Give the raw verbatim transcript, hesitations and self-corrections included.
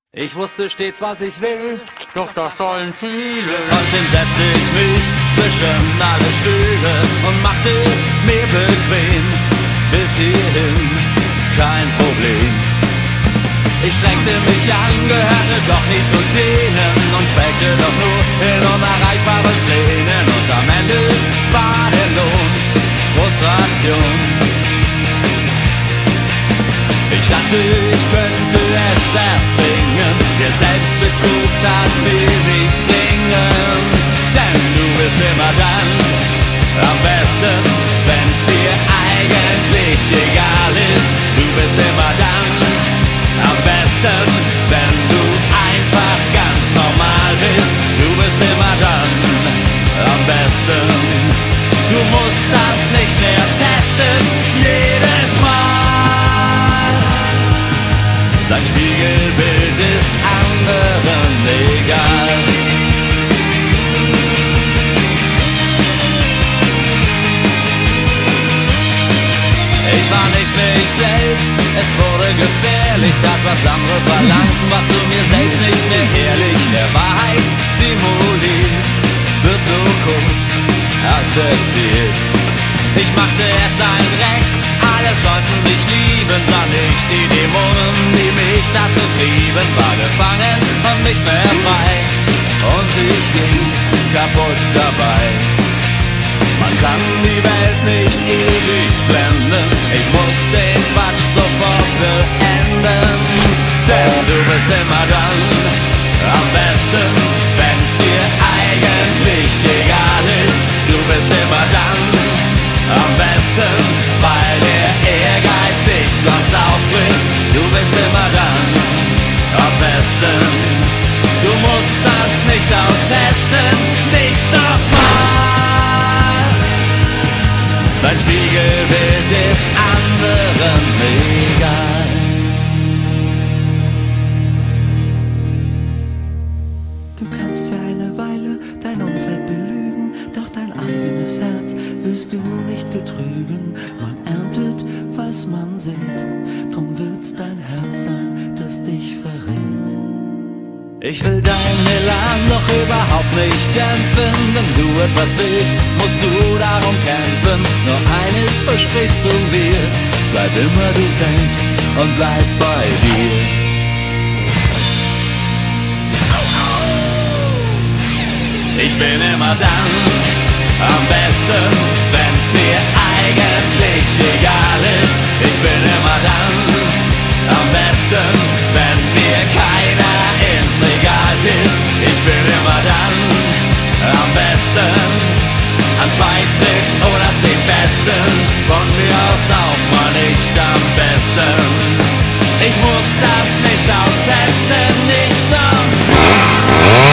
Ich wusste stets, was ich will, doch das sollen viele. Trotzdem setzte ich mich zwischen alle Stühle und machte es mir bequem. Bis hierhin kein Problem. Ich strengte mich an, gehörte doch nie zu denen und schwelgte doch nur in unerreichbaren Plänen. Und am Ende war der Lohn Frustration. Ich dachte, ich könnte es erzwingen, der Selbstbetrug tat mir nichts bringen. Denn du bist immer dann am besten, wenn's dir eigentlich egal ist. Du bist immer dann am besten, wenn du einfach ganz normal bist. Du bist immer dann am besten. Du musst das nicht mehr testen, jedes Mal. Dein Spiegelbild ist anderen egal. Ich war nicht mich selbst, es wurde gefährlich, tat was andere verlangten, war zu mir selbst nicht mehr ehrlich. Der Wahrheit simuliert, wird nur kurz akzeptiert. Ich machte es ein Recht, alle sollten mich lieben, sah nicht die Dämonen, die mich dazu trieben, war gefangen und nicht mehr frei, und ich ging kaputt dabei. Man kann die Welt nicht ewig blenden, ich muss den Quatsch sofort beenden, denn du bist immer dann am besten, wenn's dir eigentlich egal ist. Du bist immer dann am besten, weil der Ehrgeiz dich sonst auffrisst. Du bist immer dann am besten. Du musst das nicht austesten, nicht nochmal. Dein Spiegelbild ist anderen egal. Du kannst für eine Weile dein Umfeld belügen, doch dein eigenes Herz willst du nicht betrügen. Man erntet, was man sät, drum wird's dein Herz sein, das dich verrät. Ich will deinen Elan doch überhaupt nicht dämpfen. Wenn du etwas willst, musst du darum kämpfen. Nur eines versprichst du mir, bleib immer du selbst und bleib bei dir. Ich bin immer dann am besten, wenn's mir eigentlich egal ist. Ich bin immer dann am besten, wenn mir keiner ins Regal ist. Ich bin immer dann am besten, an zwei, dritt oder zehn Besten. Von mir aus auch mal nicht am besten. Ich muss das nicht austesten, nicht noch.